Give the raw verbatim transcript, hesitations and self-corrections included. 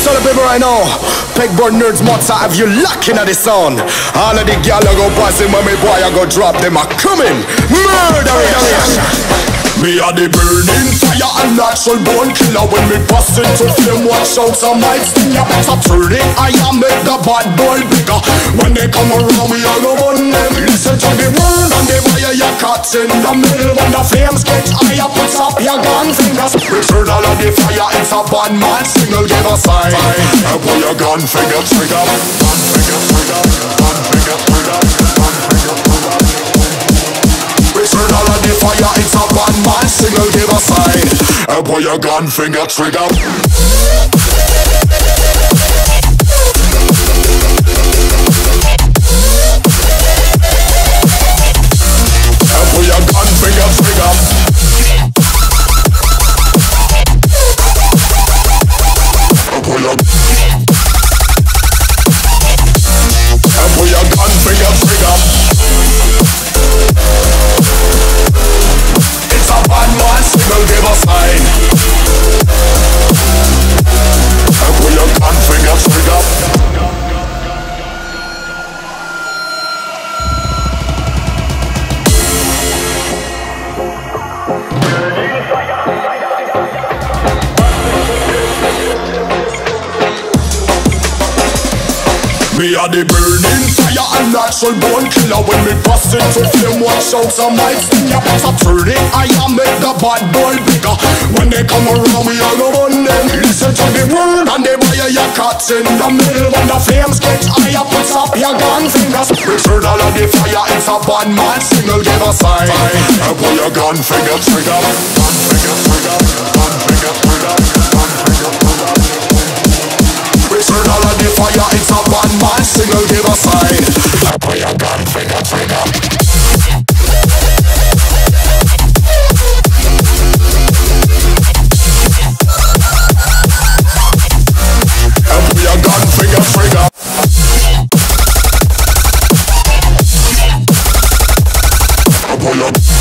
tell the people right now, Pegboard Nerds Mozza have you locking at the sound. All of the gal I go passing when me boy I go drop them a coming murderous. Me a the burning fire and natural born killer. When me bust into flame, watch out some mics sting. You better turn it, I am make the bad boy bigger. When they come around me I go burn them. Listen to the word and the fire you caught in the middle. When the flames get higher, put up your gun fingers. Return all of the fire, it's a bad man signal, give a sign. And put your gun finger trigger. Gun finger trigger, gun finger trigger, gun finger trigger. Return all of the fire, it's a bad man signal, give a sign. And put your gun finger trigger. And put your gun finger trigger. And put your And put your gun finger trigger. It's a bad man signal, give a sign. And put your gun finger trigger. Me a the burning fire and natural born killer. When me bust into flame, watch out some mics sting. You better turn it, I am make the bad boy bigger. When they come around me I go burn them. Listen to the word and the fire you caught in the middle. When the flames get higher, put up your gun fingers. Return all of the fire, it's a bad man signal, give a sign. And put your gun finger trigger. Gun finger trigger, gun finger trigger, gun finger trigger. Return all of the fire, it's a bad man signal, give a sign. And put your gun finger trigger. And put your gun finger trigger. And put your